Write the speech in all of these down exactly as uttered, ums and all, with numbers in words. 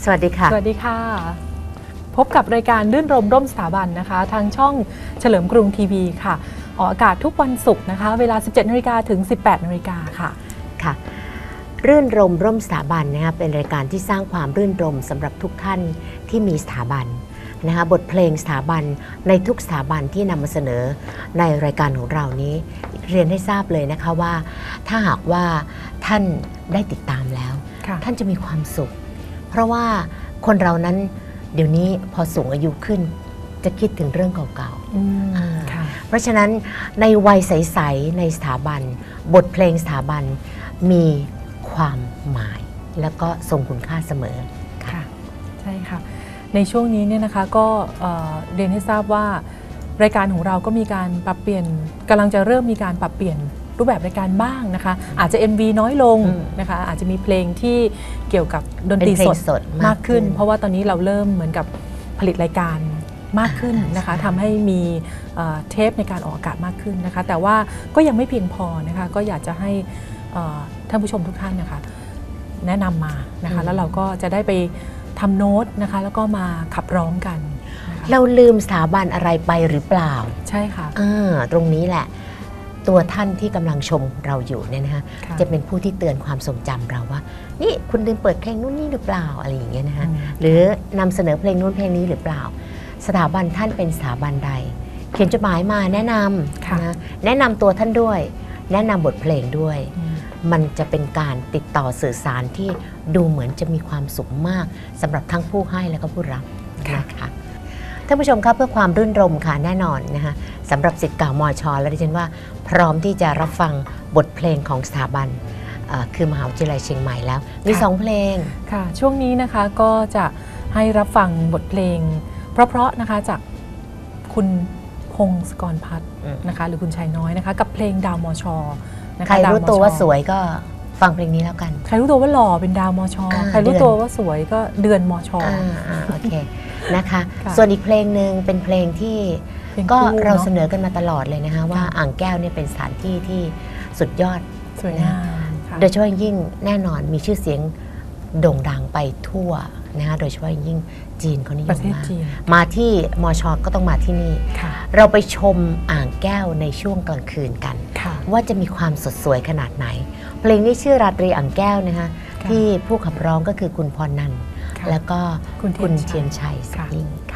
สวัสดีค่ะสวัสดีค่ะพบกับรายการรื่นรมร่มสถาบันนะคะทางช่องเฉลิมกรุงทีวีค่ะออกอากาศทุกวันศุกร์นะคะเวลา สิบเจ็ดนาฬิกา ถึง สิบแปดนาฬิกาค่ะค่ะรื่นรมร่มสถาบันนะคะเป็นรายการที่สร้างความรื่นรมสำหรับทุกท่านที่มีสถาบันนะคะบทเพลงสถาบันในทุกสถาบันที่นำมาเสนอในรายการของเรานี้เรียนให้ทราบเลยนะคะว่าถ้าหากว่าท่านได้ติดตามแล้วท่านจะมีความสุขเพราะว่าคนเรานั้นเดี๋ยวนี้พอสูงอายุขึ้นจะคิดถึงเรื่องเก่าๆเพราะฉะนั้นในวัยใสๆในสถาบันบทเพลงสถาบันมีความหมายแล้วก็ทรงคุณค่าเสมอค่ะใช่ค่ะในช่วงนี้เนี่ยนะคะก็เรียนให้ทราบว่ารายการของเราก็มีการปรับเปลี่ยนกำลังจะเริ่มมีการปรับเปลี่ยนรูปแบบรายการบ้างนะคะอาจจะ เอ็ม วี น้อยลงนะคะอาจจะมีเพลงที่เกี่ยวกับดนตรีสดมากขึ้นเพราะว่าตอนนี้เราเริ่มเหมือนกับผลิตรายการมากขึ้นนะคะทำให้มีเทปในการออกอากาศมากขึ้นนะคะแต่ว่าก็ยังไม่เพียงพอนะคะก็อยากจะให้ท่านผู้ชมทุกท่านนะคะแนะนำมานะคะแล้วเราก็จะได้ไปทำโน้ตนะคะแล้วก็มาขับร้องกันเราลืมสถาบันอะไรไปหรือเปล่าใช่ค่ะตรงนี้แหละตัวท่านที่กำลังชมเราอยู่เนี่ยนะคะจะเป็นผู้ที่เตือนความทรงจำเราว่านี่คุณลืมเปิดเพลงนู้นนี่หรือเปล่าอะไรอย่างเงี้ยนะคะหรือนำเสนอเพลงนู้นเพลงนี้หรือเปล่าสถาบันท่านเป็นสถาบันใดเขียนจดหมายมาแนะนำนะแนะนำตัวท่านด้วยแนะนำบทเพลงด้วยมันจะเป็นการติดต่อสื่อสารที่ดูเหมือนจะมีความสุขมากสำหรับทั้งผู้ให้และก็ผู้รับนะคะท่านผู้ชมครับเพื่อความรื่นรมค่ะแน่นอนนะคะสำหรับศิษย์เก่ามช.และดิฉันว่าพร้อมที่จะรับฟังบทเพลงของสถาบันคือมหาวิทยาลัยเชียงใหม่แล้วมีสองเพลงค่ะช่วงนี้นะคะก็จะให้รับฟังบทเพลงเพราะๆนะคะจากคุณพงศกรพัฒน์นะคะหรือคุณชายน้อยนะคะกับเพลงดาวมช. ใครรู้ตัวว่าสวยก็ฟังเพลงนี้แล้วกันใครรู้ตัวว่าหล่อเป็นดาวมช.ใครรู้ตัวว่าสวยก็เดือนมช. โอเคนะคะส่วนอีกเพลงหนึ่งเป็นเพลงที่ก็เราเสนอกันมาตลอดเลยนะคะว่าอ่างแก้วเนี่ยเป็นสถานที่ที่สุดยอดสวยงามโดยเฉพาะยิ่งแน่นอนมีชื่อเสียงโด่งดังไปทั่วนะคะโดยเฉพาะยิ่งจีนเขานิยมมากมาที่มช.ก็ต้องมาที่นี่เราไปชมอ่างแก้วในช่วงกลางคืนกันว่าจะมีความสดสวยขนาดไหนเพลงนี้ชื่อราตรีอ่างแก้วนะคะที่ผู้ขับร้องก็คือคุณพรนันท์แล้วก็คุณเทียนชัยสักยิ่งค่ะ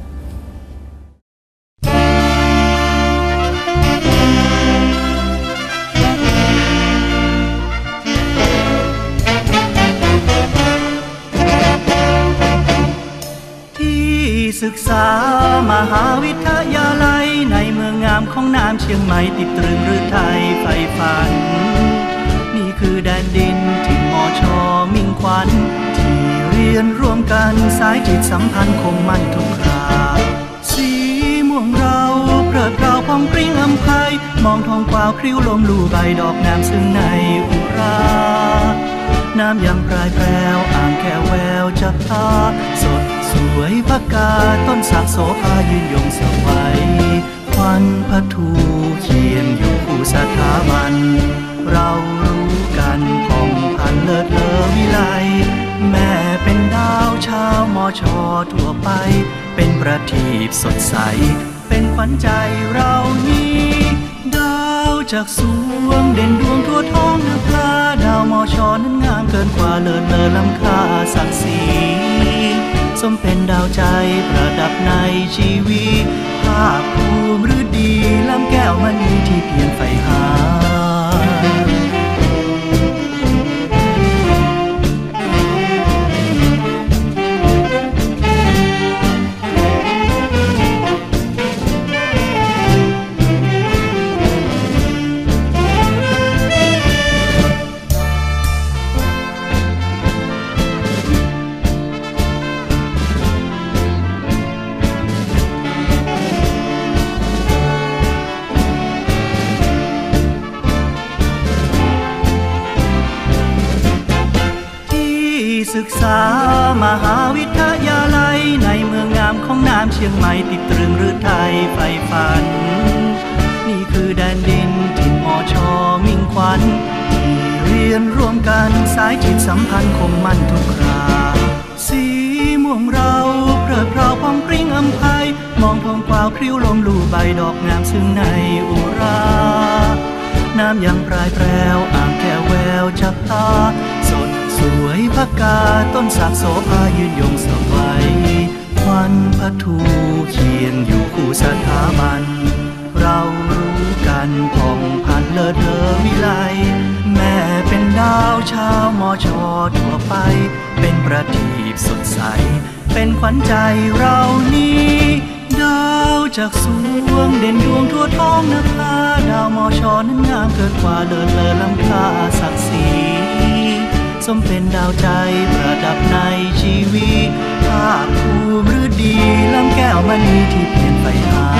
ศึกษามหาวิทยาลัยในเมืองงามของน้ำเชียงใหม่ติดตรึงหรือไทยไฟฝันนี่คือแดนดินที่มช.มิ่งขวัญที่เรียนร่วมกันสายจิตสัมพันธ์คงมั่นทุกคราสีม่วงเราเปิดเราพองปริ้งอำไพมองทองกวาวคริ้วลมลู่ใบดอกงามซึ่งในอุราน้ำยังปลายแปรวอ่างแก้วแววจับตาสดสวยพกาต้นสักโสภายืนยงสวัยควันพทูเขียนอยู่คู่สถาบันเรารู้กันผ่องพันเลิศเลอวิไลแม่เป็นดาวชาวมช.ทั่วไปเป็นประทีปสดใสเป็นขวัญใจเรานี้ดาวจากสวงเด่นดวงทั่วท้องนภาดาวมช.นั้นงามเกินกว่าเลิศเลอล้ำค่าศักดิ์ศรีสมเป็นดาวใจประดับในชีวิตภาคภูมิฤดีล้ำแก้วมณีที่เพียรใฝ่หาศึกษามหาวิทยาลัยในเมืองงามของน้ำเชียงใหม่ติดตรึงหรือไทยไฟฝันนี่คือแดนดินที่มช.มิ่งขวัญที่เรียนร่วมกันสายจิตสัมพันธ์คงมั่นทุกคราสสีม่วงเราเพลิดเพลาพองปริ้งอำไพมองท้องกวาวคลิ้วลมลู่ใบดอกงามซึ่งในอุราน้ำยังปลายแปรวอ่างแก้วแววจับตาสดสวยพกาต้นสากโสภายืนยงสวัยควันพทูเคียงอยู่คู่สถาบันเรารู้กันผ่องพันเลิศเลอวิไลแม่เป็นดาวชาวมอชอทั่วไปเป็นประทีปสดใสเป็นขวัญใจเรานี้ดาวจากสวงเด่นดวงทั่วท้องนภาดาวมอชอนั้นงามเกินกว่าเลิศเลอล้ำค่าศักดิ์ศรีสมเป็นดาวใจประดับในชีวิตภาคภูมิฤดีล้ำแก้วมณีที่เพียรไปหา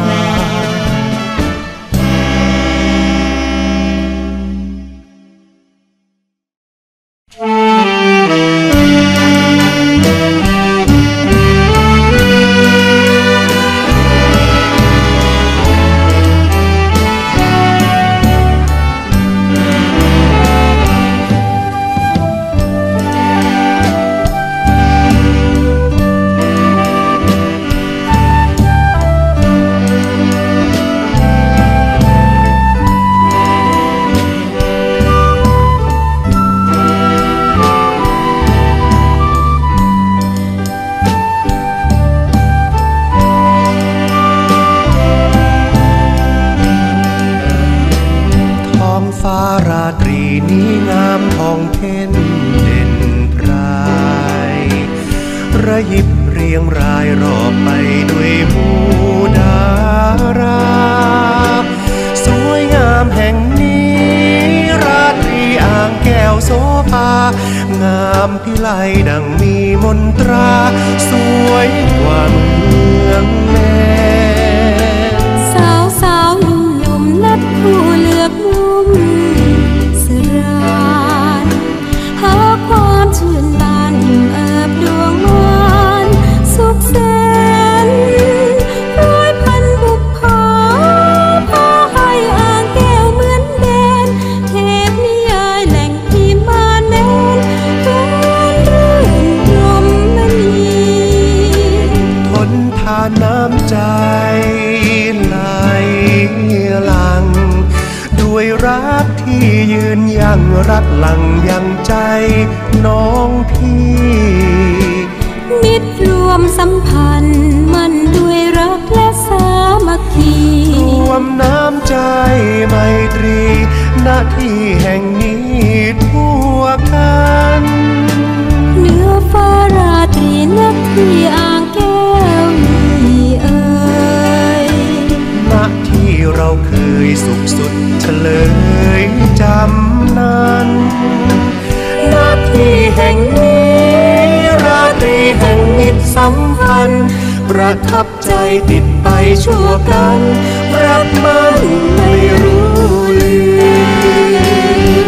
ระยิบเรียงรายรอบไปด้วยหมู่ดาราสวยงามแห่งนี้ราตรีอ่างแก้วโสภางามพิไลดังมีมนตราสวยกว่าเมืองแม่สาวสาวหนุ่มหนุ่มนัดคู่เลือกมุมสรานหาความชื่นบานอิ่มเอิบดวงวานสุขแสนร้อยพันบุพภาพาให้อ่างแก้วเหมือนแดนเทพนิยายแหล่งพิมานแมนร้อนรื่นรมมณีทนทานน้ำใจไหลหลังด้วยรักที่ยืนยังรักหลังยังใจน้องพี่มิตรรวมสัมพันธ์มันด้วยรักและสามัคคีรวมน้ำใจไมตรีณที่แห่งนี้ทั่วกันเนื้อฟ้าราตรีนักที่อ่างแก้วนี่เอ่ยณที่เราเคยสุขสุดเฉลยจำนั้นณที่แห่งนี้ราตรีแห่งมิตรสัมพันธ์ประทับใจติดไปชั่วกันรักมันไม่รู้ลืม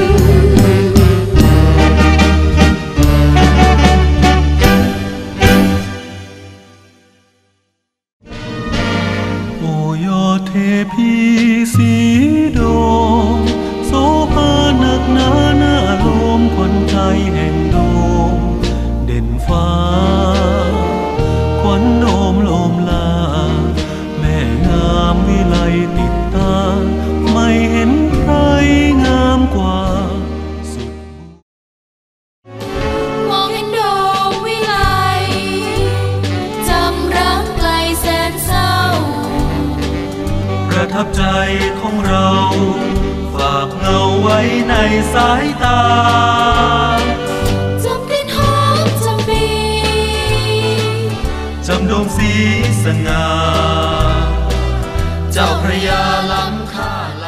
โอโยเทพีสีโดโสภาหนักหนาหน้าลมคนไทยแห่งโดมเด่นฟ้าควันโดมโลมลาแม่งามวิไลติดตาไม่เห็นใครงามกว่าสุดมองเห็นโดมวิไลจำรักไกลแสนเศร้าประทับใจของเราฝากเงาไว้ในสายตาจำกลิ่นหอมจำปีจำดวงสีสง่าเจ้าพระยาล้ำค่าไหล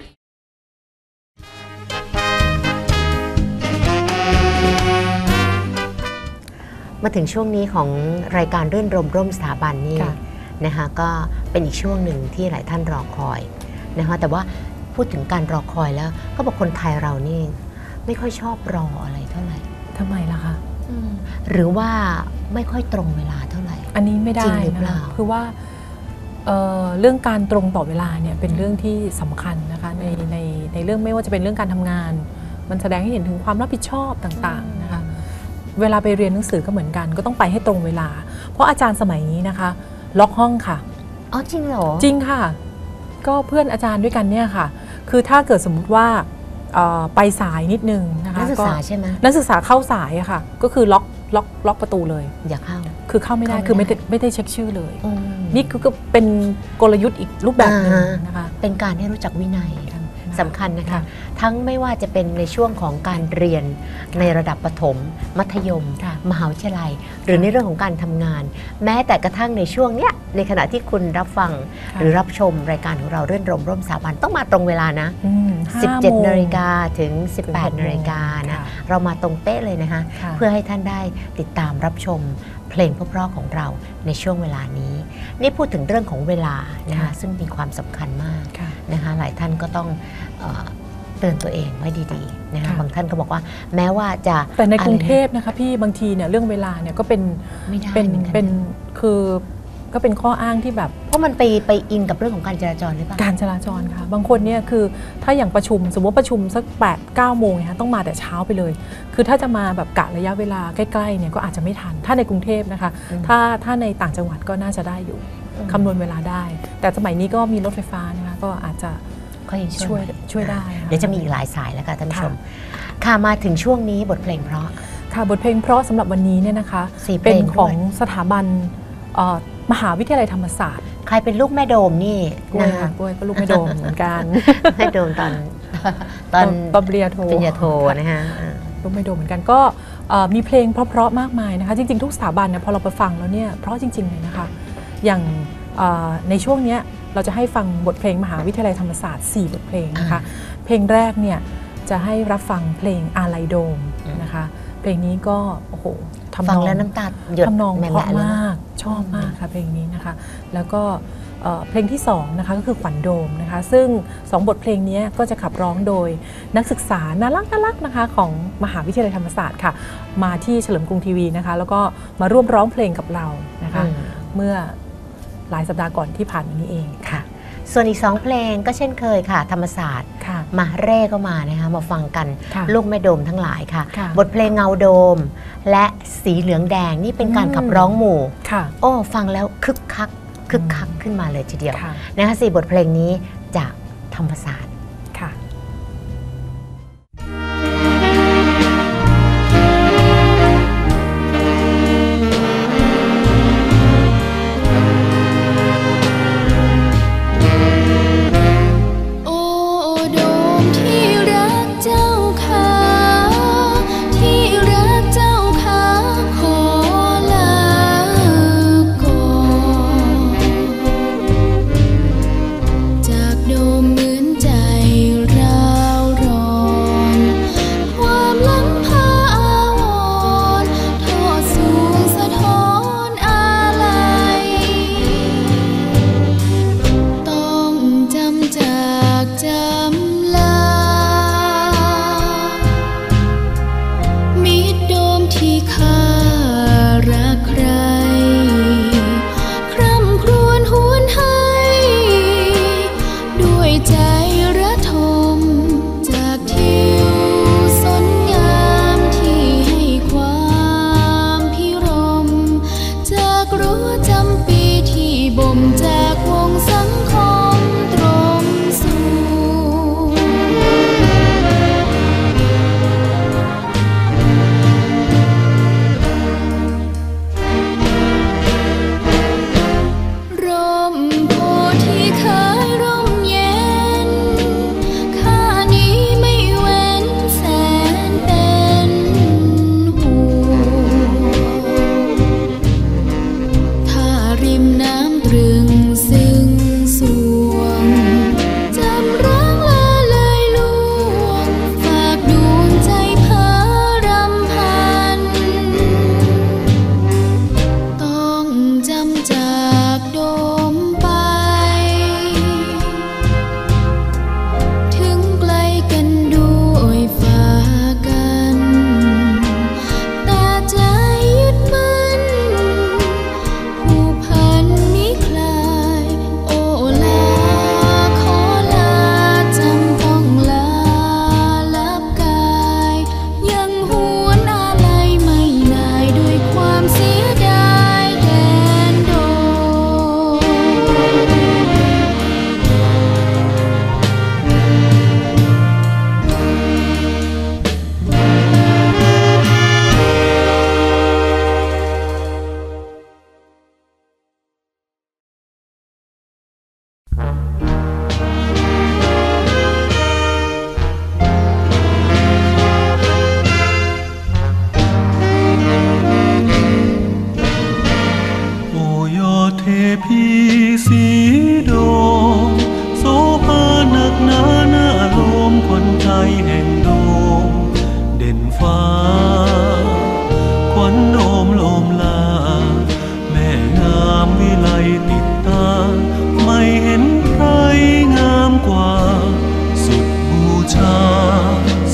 มาถึงช่วงนี้ของรายการรื่นรมร่มสถาบันนี่นะคะก็เป็นอีกช่วงหนึ่งที่หลายท่านรอคอยนะคะแต่ว่าพูดถึงการรอคอยแล้วก็บอกคนไทยเรานี่ไม่ค่อยชอบรออะไรเท่าไหร่ทำไมล่ะคะหรือว่าไม่ค่อยตรงเวลาเท่าไหร่อันนี้ไม่ได้นะคือว่า เ, เรื่องการตรงต่อเวลาเนี่ยเป็นเรื่องที่สำคัญนะคะในในในเรื่องไม่ว่าจะเป็นเรื่องการทำงานมันแสดงให้เห็นถึงความรับผิดชอบต่างๆนะคะเวลาไปเรียนหนังสือก็เหมือนกันก็ต้องไปให้ตรงเวลาเพราะอาจารย์สมัยนี้นะคะล็อกห้องค่ะอ๋อจริงเหรอจริงค่ะก็เพื่อนอาจารย์ด้วยกันเนี่ยค่ะคือถ้าเกิดสมมุติว่าไปสายนิดนึงนะคะนักศึกษาใช่ไหมนักศึกษาเข้าสายอะค่ะก็คือล็อกล็อกล็อกประตูเลยอย่าเข้าคือเข้าไม่ได้คือไม่ได้ไม่ได้เช็คชื่อเลยนี่คือก็เป็นกลยุทธ์อีกรูปแบบนึงนะคะเป็นการให้รู้จักวินัยสำคัญนะคะทั้งไม่ว่าจะเป็นในช่วงของการเรียนในระดับประถมมัธยมมหาวิทยาลัยหรือในเรื่องของการทำงานแม้แต่กระทั่งในช่วงเนี้ยในขณะที่คุณรับฟังหรือรับชมรายการของเราเรื่นรมร่มสาบานต้องมาตรงเวลานะสิบเจ็ดนาฬิกาถึงสิบแปดนาฬิกานะเรามาตรงเป๊ะเลยนะคะเพื่อให้ท่านได้ติดตามรับชมเพลงเพราะๆของเราในช่วงเวลานี้นี่พูดถึงเรื่องของเวลานะคะซึ่งมีความสำคัญมากนะคะหลายท่านก็ต้องเตือนตัวเองไว้ดีๆนะคะบางท่านก็บอกว่าแม้ว่าจะแต่ในกรุงเทพนะคะพี่บางทีเนี่ยเรื่องเวลาเนี่ยก็เป็นเป็นเป็นคือก็เป็นข้ออ้างที่แบบเพราะมันไปไปอิงกับเรื่องของการจราจรหรือเปล่าการจราจรค่ะบางคนเนี่ยคือถ้าอย่างประชุมสมมติประชุมสักแปดเก้าโมงนะคะต้องมาแต่เช้าไปเลยคือถ้าจะมาแบบกะระยะเวลาใกล้ๆเนี่ยก็อาจจะไม่ทันถ้าในกรุงเทพนะคะถ้าถ้าในต่างจังหวัดก็น่าจะได้อยู่คำนวณเวลาได้แต่สมัยนี้ก็มีรถไฟฟ้านะคะก็อาจจะช่วยช่วยได้เดี๋ยวจะมีอีกหลายสายแล้วค่ะท่านผู้ชมค่ะมาถึงช่วงนี้บทเพลงเพราะค่ะบทเพลงเพราะสำหรับวันนี้เนี่ยนะคะเป็นของสถาบันมหาวิทยาลัยธรรมศาสตร์ใครเป็นลูกแม่โดมนี่กล้วยค่ะกล้วยก็ลูกแม่โดมเหมือนกันแม่โดมตอนตอนตอนปริญญาโทปริญญาโทนะคะลูกแม่โดมเหมือนกันก็มีเพลงเพราะๆมากมายนะคะจริงๆทุกสถาบันเนี่ยพอเราไปฟังแล้วเนี่ยเพราะจริงๆเลยนะคะอย่างในช่วงนี้เราจะให้ฟังบทเพลงมหาวิทยาลัยธรรมศาสตร์สี่บทเพลงนะคะเพลงแรกเนี่ยจะให้รับฟังเพลงอาลัยโดมนะคะเพลงนี้ก็โอ้โหฟังแล้วน้ำตาหยดทำนองเพราะมากชอบมากค่ะเพลงนี้นะคะแล้วก็เพลงที่สองนะคะก็คือขวัญโดมนะคะซึ่งสองบทเพลงนี้ก็จะขับร้องโดยนักศึกษาน่ารักน่ารักนะคะของมหาวิทยาลัยธรรมศาสตร์ค่ะมาที่เฉลิมกรุงทีวีนะคะแล้วก็มาร่วมร้องเพลงกับเรานะคะเมื่อหลายสัปดาห์ก่อนที่ผ่านมานี้เองค่ะส่วนอีกสองเพลงก็เช่นเคยค่ะธรรมศาสตร์มาเร่ก็มานะคะมาฟังกันลูกแม่โดมทั้งหลายค่ะบทเพลงเงาโดมและสีเหลืองแดงนี่เป็นการขับร้องหมู่โอ้ฟังแล้วคึกคักคึกคักขึ้นมาเลยทีเดียวนะคะสี่บทเพลงนี้จากธรรมศาสตร์ค่ะจากโดมเหมือนใจ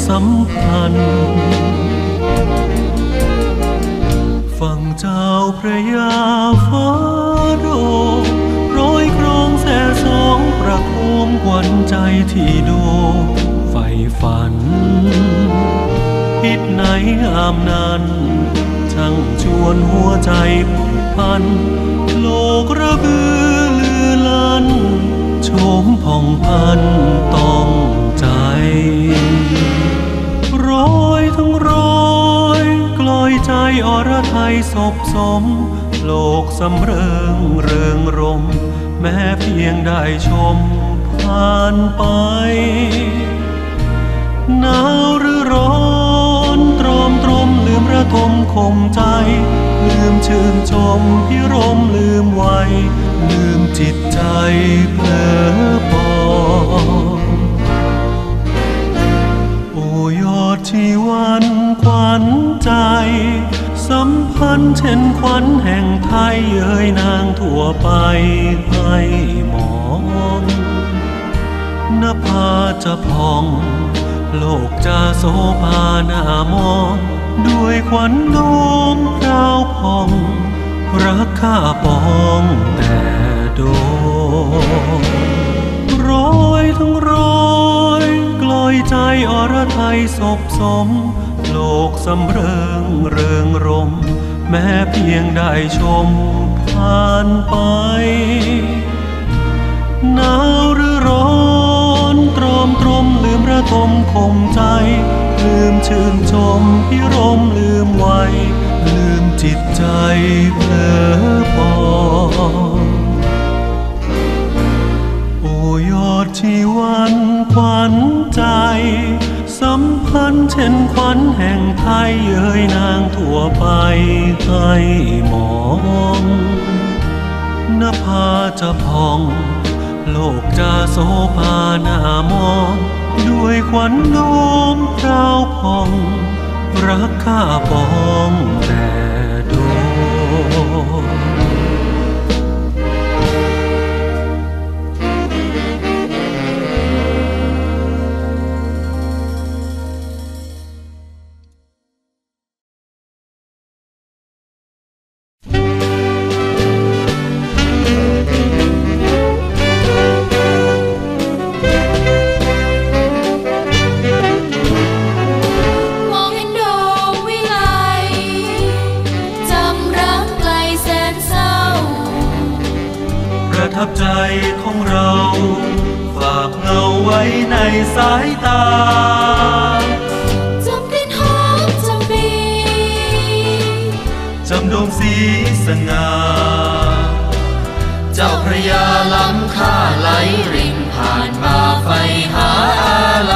สัมพันธ์ฝั่งเจ้าพระยาฟ้าโดร้อยครองแส่สองประโคมขวัญใจที่โดใฝ่ฝันฮิตไหนอามนั้นช่างชวนหัวใจผูกพันโลกระบือลือลันโฉมผ่องพันต้องใจร้อยทั้งร้อยกลอยใจอรไทยศพสมโลกสำเริงเริงรมแม้เพียงได้ชมผ่านไปหนาวหรือร้อนตรอมตรมลืมระทมคมใจลืมชื่นชมพิรมลืมไว้ลืมจิตใจเผลอปองโอ้ยอดชีวันขวัญใจสัมพันธ์เช่นขวัญแห่งไทยเอ่ยนางทั่วไปให้มองนภาจะพองโลกจะโสภาหน้ามองด้วยขวัญน้อมพราวพองรักข้าปองแต่โดร้อยทั้งร้อยกลอยใจอรไทยศพสมโลกสำเริงเริงรมแม้เพียงได้ชมผ่านไปหนาวหรือร้อนตรอมตรมลืมระทมคมใจลืมชื่นชมพิรมลืมไว้ลืมจิตใจเผลอปองโอ้ยอดชีวันขวัญใจสัมพันธ์เช่นขวัญแห่งไทยเอ่ยนางทั่วไปให้มองนภาจะพองโลกจะโสภาหน้ามองด้วยขวัญน้อมพราวพองรักข้าปองแต่โดประทับใจของเราฝากเงาไว้ในสายตาจำกลิ่นหอมจำปีจำดวงสีสง่าเจ้าพระยาล้ำค่าไหลรินผ่านมาไฟหาอะไร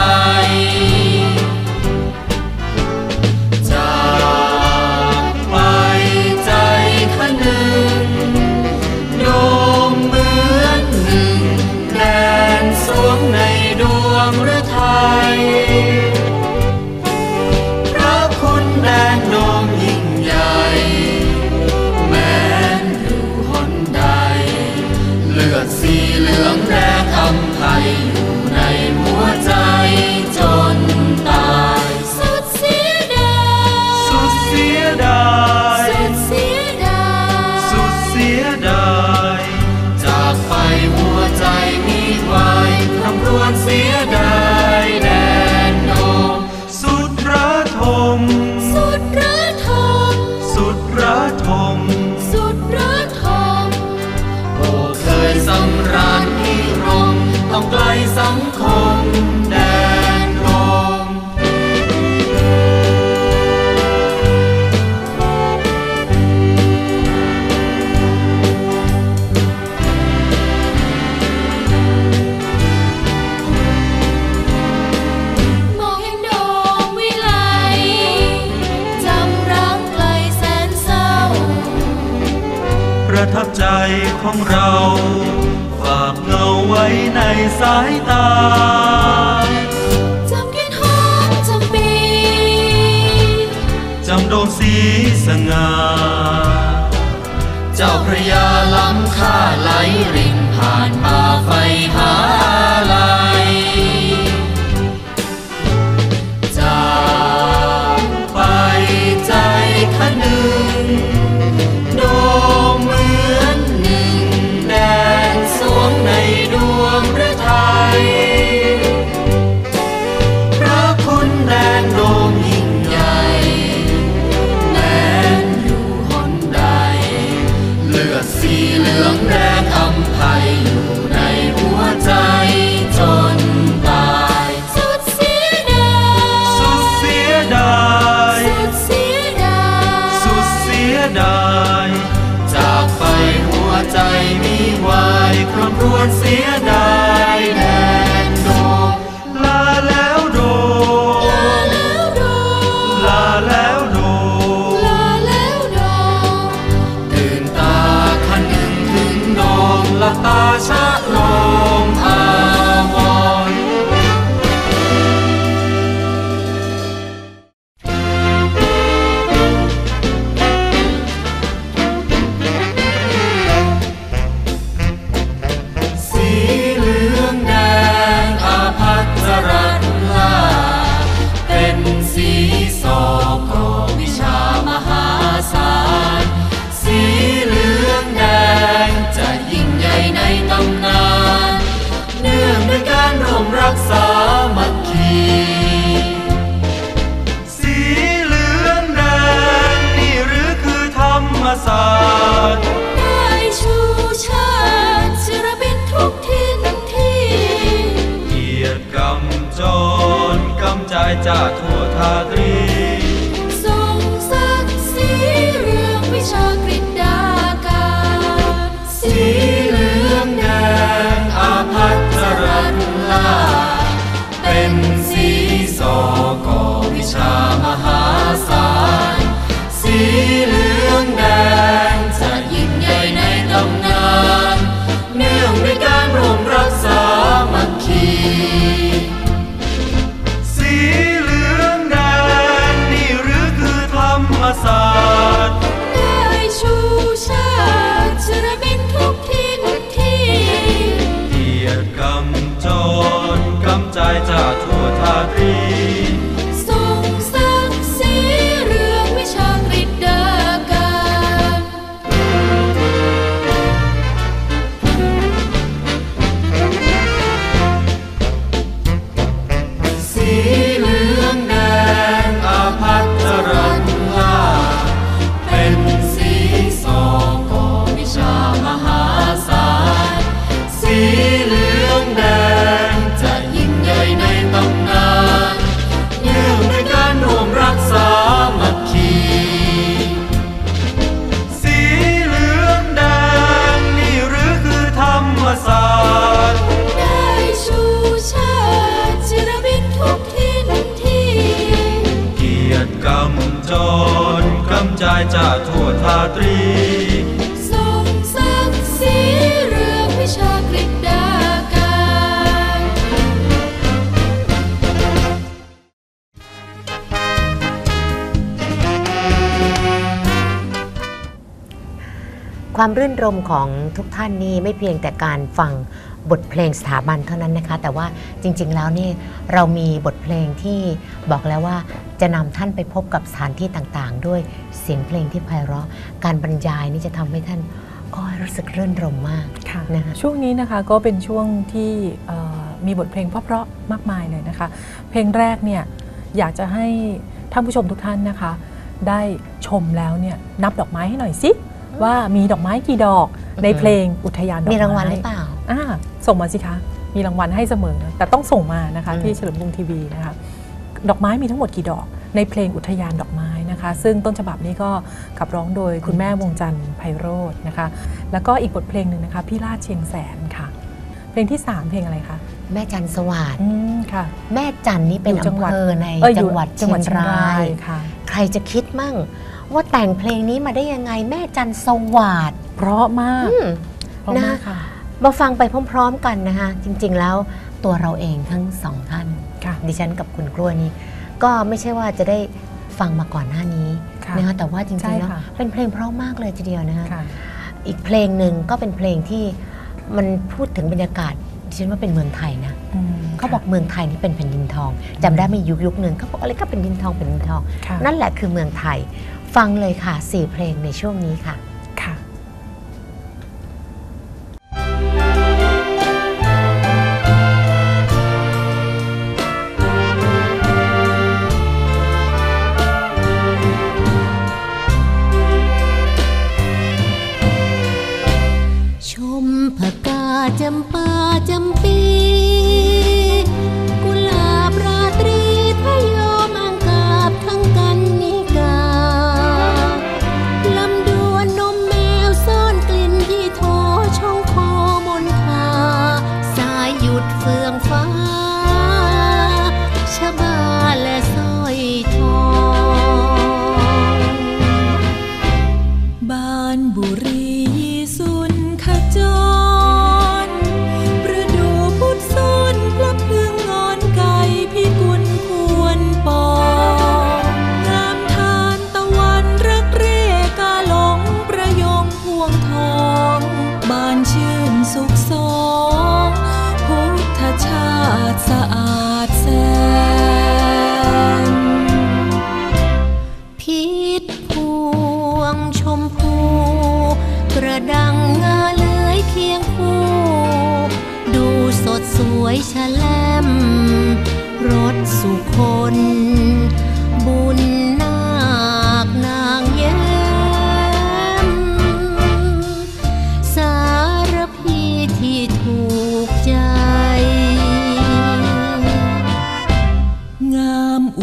จากไปใจคะนึงโดมเหมือนหนึ่งแดนสวงในดวงฤทัยพระคุณแดนโดมยิ่งใหญ่แม้นอยู่หนใดเลือดสีเหลืองแดงอำไพอยู่ในหัวใจจนตายสุดเสียดายสุดเสียดายสุดเสียดายสุดเสียดายจากไปหัวใจมีวายคำรวญเสียดายแดนโดมสุดระทมสุดระทมสุดระทมสุดระทมโอ้เคยสำราญพิรมต้องไกลสังคมแดนโรมมองเห็นโดมวิไลจำรักไกลแสนเศร้าประทับใจของเราฝากเงาไว้ในสายตาจำกลิ่นหอมจำปีจำดวงสีสง่าเจ้าพระยาล้ำค่าไหลรินผ่านมาไฟหาอะไรจจ้าทั่วทาตรีทรงศักดิ์ศรีเรื่องวิชากฤษฎาการสีเหลืองแดงอาภัสรัตลาเป็นสีสอกอวิชามหาศาลสีเหลืองแดงจะยิ่งใหญ่ในตำนานเนื่องในการร่วมรักษามัคคีสีเหลืองแดงนี่หรือคือธรรมศาสตร์ได้ชูชาติชรบินทุกทิศที่เกียรติกำจรกำใจจ้าทั่วทาตรีทรงศักดิ์ศรีเรื่องวิชากฤษฎาการสีเหลืองแดงอาภัสรัตลาเป็นสีสอกอวิชามหาศาลสีเหลืองแดงจะยิ่งใหญ่ในตำนานเนื่องในการร่วมรักษามัคคีสีเหลืองแดงนี่หรือคือธรรมศาสตร์ได้ชูชาติชรบินทุกทิศที่เกียรติกำจรกำใจจ้าทั่วทาตรีทรงศักดิ์ศรีเรื่องวิชากฤษฎาการความรื่นรมของทุกท่านนี่ไม่เพียงแต่การฟังบทเพลงสถาบันเท่านั้นนะคะแต่ว่าจริงๆแล้วนี่เรามีบทเพลงที่บอกแล้วว่าจะนำท่านไปพบกับสถานที่ต่างๆด้วยเสียงเพลงที่ไพเราะการบรรยายนี่จะทำให้ท่านก็รู้สึกรื่นรมมากนะคะช่วงนี้นะคะก็เป็นช่วงที่มีบทเพลงเพราะๆมากมายเลยนะคะเพลงแรกเนี่ยอยากจะให้ท่านผู้ชมทุกท่านนะคะได้ชมแล้วเนี่ยนับดอกไม้ให้หน่อยสิว่ามีดอกไม้กี่ดอกในเพลงอุทยานดอกไม้มีรางวัลหรือเปล่าอ่าส่งมาสิคะมีรางวัลให้เสมอแต่ต้องส่งมานะคะที่เฉลิมกรุงทีวีนะคะดอกไม้มีทั้งหมดกี่ดอกในเพลงอุทยานดอกไม้นะคะซึ่งต้นฉบับนี้ก็ขับร้องโดยคุณแม่วงจันทร์ไพโรจน์นะคะแล้วก็อีกบทเพลงหนึ่งนะคะพี่ลาดเชียงแสนค่ะเพลงที่สามเพลงอะไรคะแม่จันทร์สวัสดิ์ค่ะแม่จันทร์นี่เป็นอำเภอในจังหวัดเชียงรายใครจะคิดมั่งว่าแต่งเพลงนี้มาได้ยังไงแม่จันทร์สวัสดิ์เพราะมากนะมาฟังไปพร้อมๆกันนะคะจริงๆแล้วตัวเราเองทั้งสองท่านดิฉันกับคุณกล้วยนี่ก็ไม่ใช่ว่าจะได้ฟังมาก่อนหน้านี้นะคะแต่ว่าจริงๆแล้วเป็นเพลงเพราะมากเลยทีเดียวนะคะอีกเพลงหนึ่งก็เป็นเพลงที่มันพูดถึงบรรยากาศดิฉันว่าเป็นเมืองไทยนะเขาบอกเมืองไทยนี่เป็นแผ่นดินทองจำได้ไม่ยุคยุคหนึ่งเขาบอกอะไรก็เป็นดินทองเป็นดินทองนั่นแหละคือเมืองไทยฟังเลยค่ะสี่เพลงในช่วงนี้ค่ะค่ะชมผกาจำปาจำปีกุหลาบราตรีพยอมอังกาบทั้งกันนิกาลำดวนน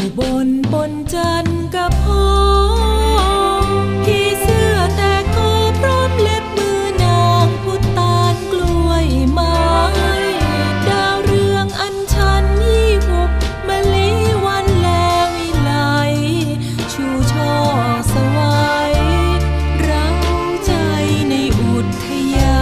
บนบนจันทร์กับพ่อพี่เสื้อแต่ก็พร้อมเล็บมือนางพุตานกล้วยไม้ดาวเรืองอัญชันยี่หุบมะลิวันแลวิไลชูช่อสวัยเร้าใจในอุทยาน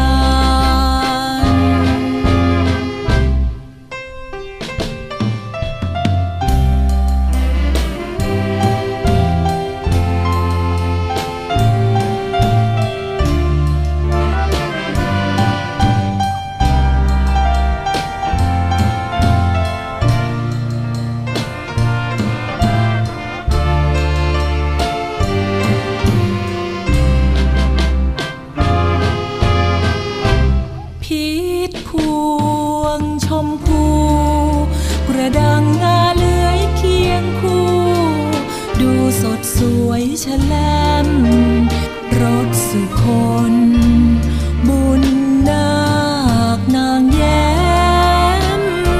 พิษพวงชมพูกระดังงาเลื้อยเคียงคู่ดูสดสวยแฉลมรสสุคนบุญนาคนางแย้ม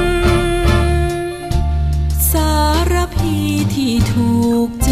สารพีที่ถูกใจ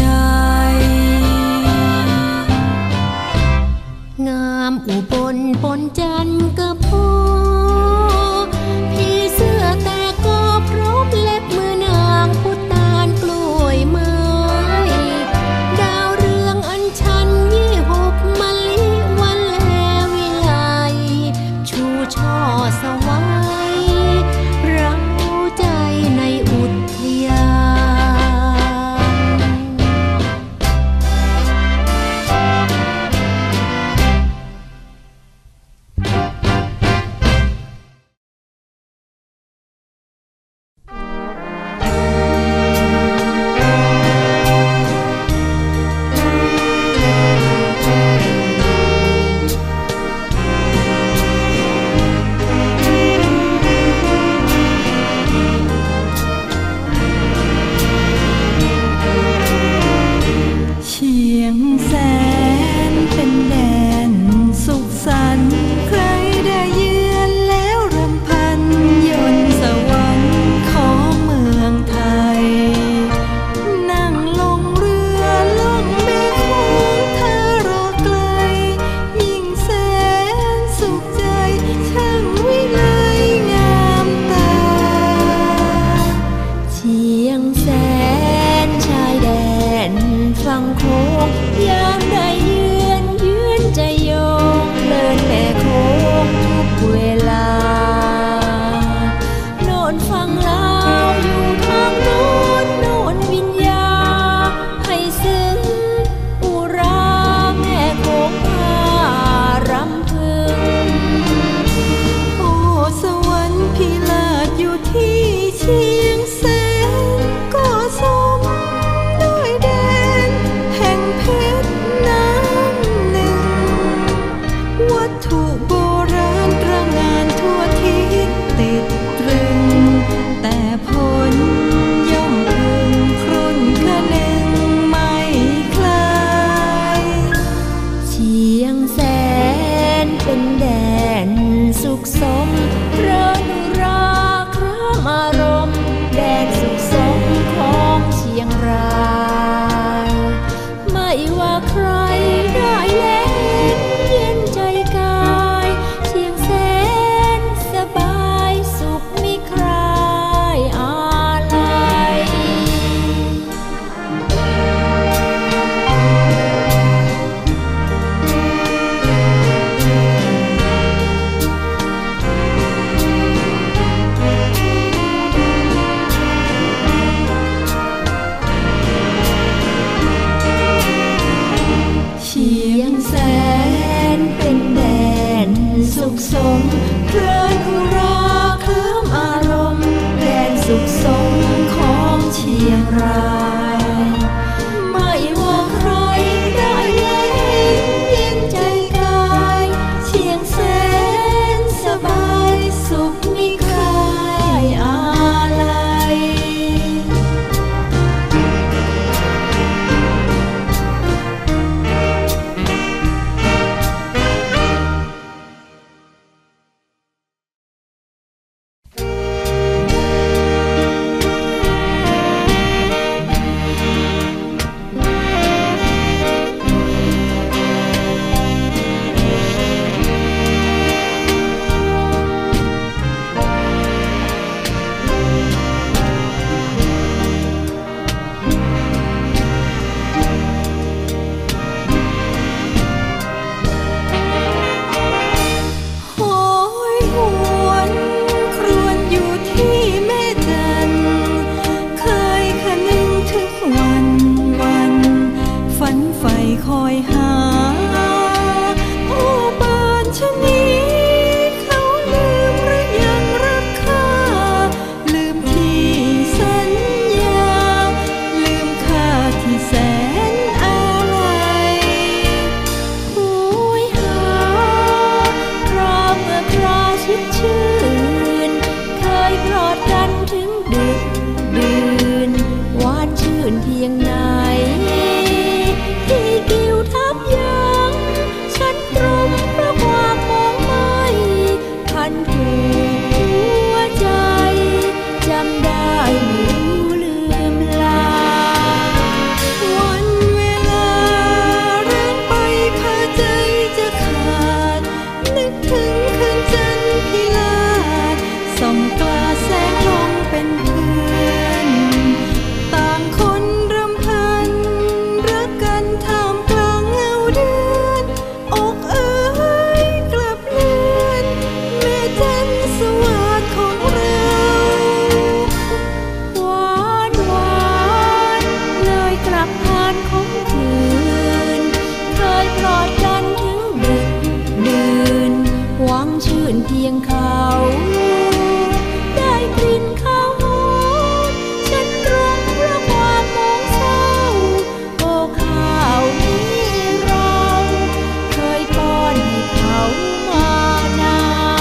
งามอุบลปนจันทร์กับพ่อพี่เสื้อแต่ก็พร้อมเล็บมือนางพุตานกล้วยไม้ดาวเรืองอัญชันยี่หุบมะลิวันแลวิไลชูช่อสวัยเร้าใจในอุทยานเชียงแสนเป็นแดนสุขสันต์ใครได้เยือนแล้วรำพันยนต์สวรรค์ของเมืองไทยนั่งลงเรือล่องแม่โขงเธอรอไกลยิ่งแสนสุขใจช่างวิไลงามตาเชียงแสนชายแดนฝั่งโค้งยามได้เยือนเยือนใจโยงเลินแม่โค้งทุกเวลาโน่นฝั่งลาวอยู่ทางโน้นโน่นวิญญาให้ซึ้งอุราแม่โค้งพารำพึงโอ้สวรรค์พิลาศอยู่ที่เชียงแสนก็สมด้วยแดนแห่งเพชรน้ำหนึ่งวัตถุโบราณตระหง่านทั่วทิศติดตรึงแต่ผลย่อมพึงครุ่นคะนึงไม่คลายเชียงแสนเป็นแดนสุขสมพระอนุราครามารมณ์แดนสุขสมของเชียงรายไม่ว่าใครได้เล่นเย็นใจกายเชียงแสนสบายสุขมิใครอะไรอยหาโอ้บ้านชะนี้เขาลืมหรือยังรักข้าลืมที่สัญญาลืมค่าที่แสนอะไรโอ้ยหาคราเมื่อคราชิดชื่นเคยกอดกันถึงดึกดื่นหวานชื่นเพียงไหนที่กิ้วทับยังฉันตรงเพราะความมองไม่พันผูกหัวใจจำได้ไม่รู้ลืมลาวันเวลาเรื่อนไปพาใจจะขาดนึกถึงคืนจันทร์พิลาศส่องกลาแสงลงเป็นเพื่อนต่างคนรำพันรักกันท่ามกลางเงาเดือนอกเอ๋ยกลับเลือนแม่จันทร์สวัสดิ์ของเราหวานหวานเลยกลับผ่านของคืนเคยกอดกันถึงดึกดื่นหวังชื่นเพียงเขาได้กลิ่นข้าวหอมฉันร้องเพราะความมองเศร้าโอ้ข้าวนี้เราเคยป้อนให้เขามานาน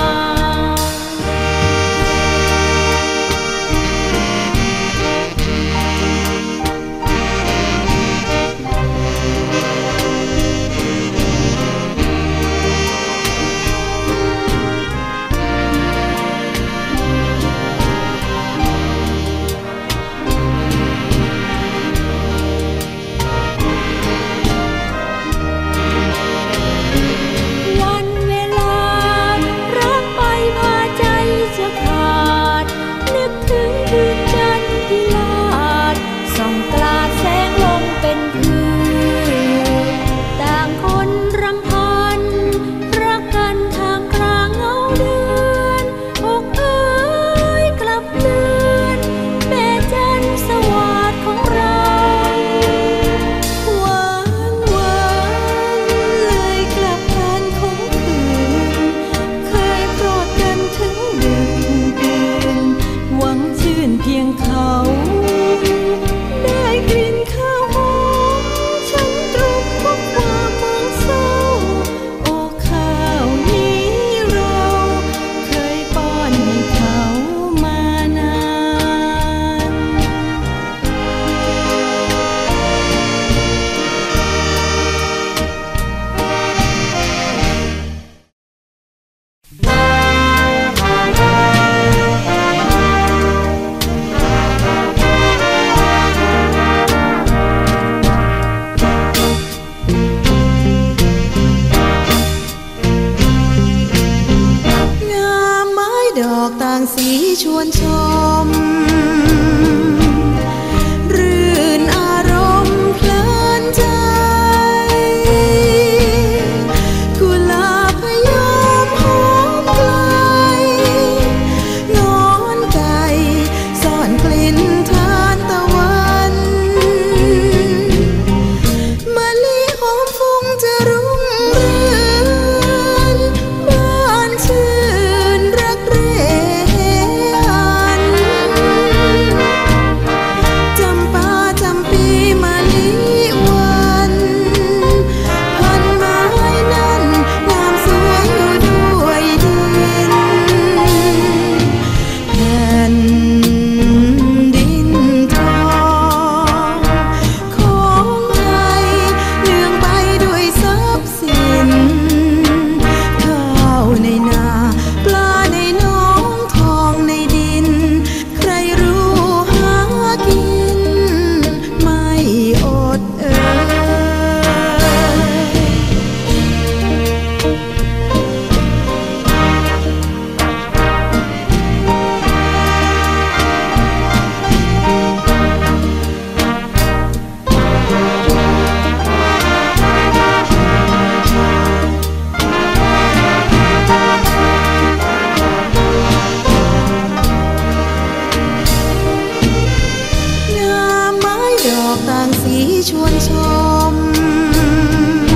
วันเวลารักไปพาใจจะขาดนึกถึงคืนจันทร์พิลาศส่องกลาดแสงลงเป็นเพื่อนต่างคนรำพันรักกันท่ามกลางเงาเดือนอกเอ๋ยกลับเลือนแม่จันทร์สวัสดิ์ของเราหวานหวานเลยกลับผ่านของคืนเคยโปรดกันถึงดึกดื่นหวังชื่นเพียงเขาได้กลิ่นข้าวหอมฉันตรงเพราะความมองเศร้าโอ้ข้าวนี้เราเคยป้อนให้เขามานาน งามไม้ดอกต่างสีชวนชมรื่นอารมณ์เพลินใจกุหลาบพยอมหอมไกลงอนไก่ซ่อนกลิ่นทานตะวันมะลิหอมฟุ้งจะรุ่งเรืองบ้านชื่นรักเร่หันจำปาจำปีมะลิวันพันไม้นั้นงามสวยอยู่ด้วยดินแผ่นดินทองของไทยเนื่องไปด้วยทรัพย์สินข้าวในนาปลาในหนองทองในดินใครรู้หากินไม่อดเอ่ยงามไม้ดอกต่างสีชวนชม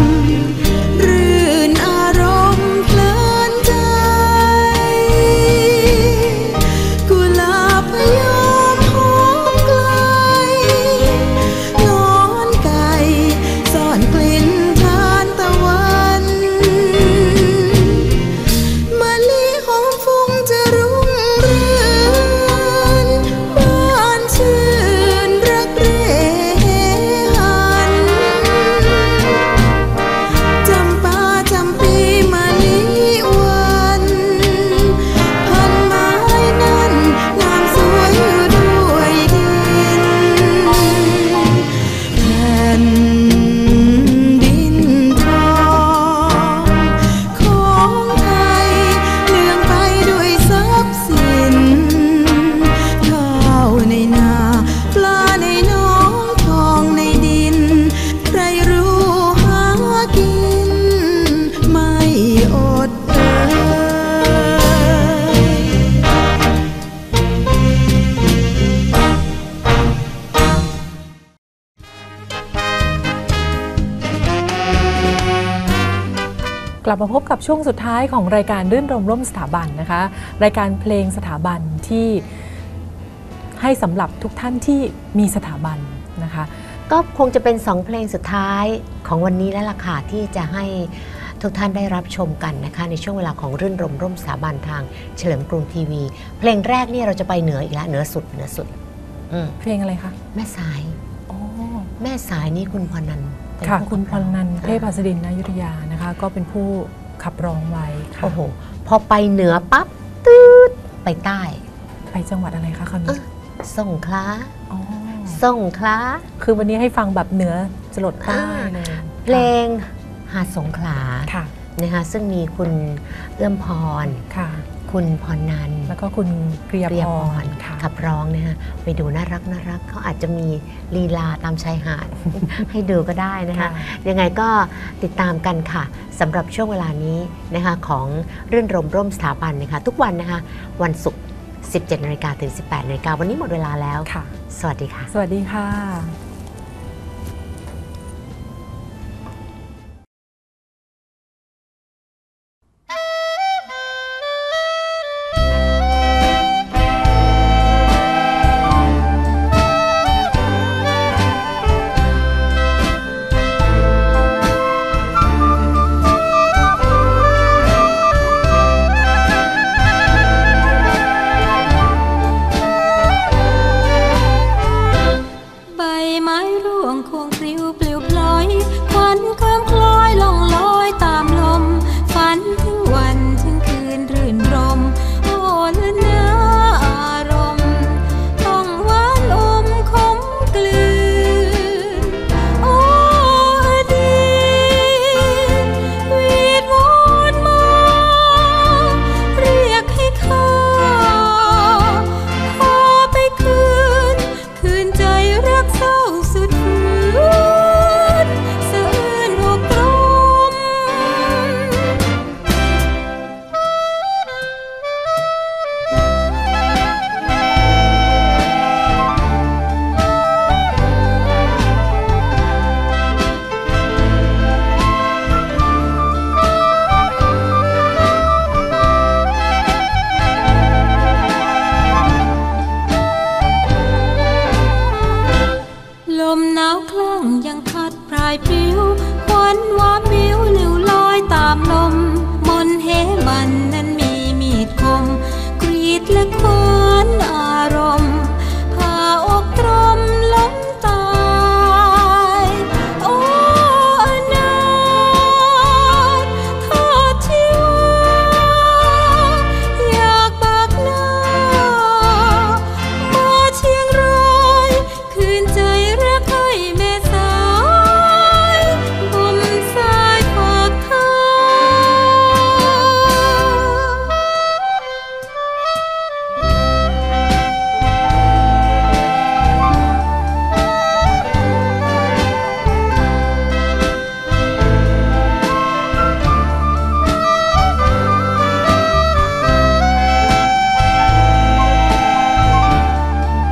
กลับมาพบกับช่วงสุดท้ายของรายการรื่นรมร่มสถาบันนะคะรายการเพลงสถาบันที่ให้สำหรับทุกท่านที่มีสถาบันนะคะก็คงจะเป็นสองเพลงสุดท้ายของวันนี้แล้วล่ะค่ะที่จะให้ทุกท่านได้รับชมกันนะคะในช่วงเวลาของรื่นรมร่มสถาบันทางเฉลิมกรุงทีวีเพลงแรกนี่เราจะไปเหนืออีกแล้วเหนือสุดเหนือสุดเพลงอะไรคะแม่สายแม่สายนี่คุณพรนันท์ค่ะคุณพรนันท์เทพหัสดินอยุธยานะคะก็เป็นผู้ขับร้องไว้ค่ะโอ้โหพอไปเหนือปั๊บตืดไปใต้ไปจังหวัดอะไรคะคราวนี้สงขลาสงขลาคือวันนี้ให้ฟังแบบเหนือจรดใต้เลยเพลงหาดสงขลานะคะซึ่งมีคุณเอื้อมพรคุณพรนันท์แล้วก็คุณเกรียพรขับร้องนะคะไปดูน่ารักน่ารักเขาอาจจะมีลีลาตามชายหาด ให้ดูก็ได้นะคะยังไงก็ติดตามกันค่ะสำหรับช่วงเวลานี้นะคะของรื่นรมร่มสถาบันนะคะทุกวันนะคะวันศุกร์ สิบเจ็ดนาฬิกา ถึง สิบแปดนาฬิกาวันนี้หมดเวลาแล้วสวัสดีค่ะสวัสดีค่ะ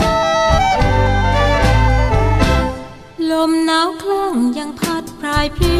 ลมหนาวคลั่งยังพัดพรายพริ้ว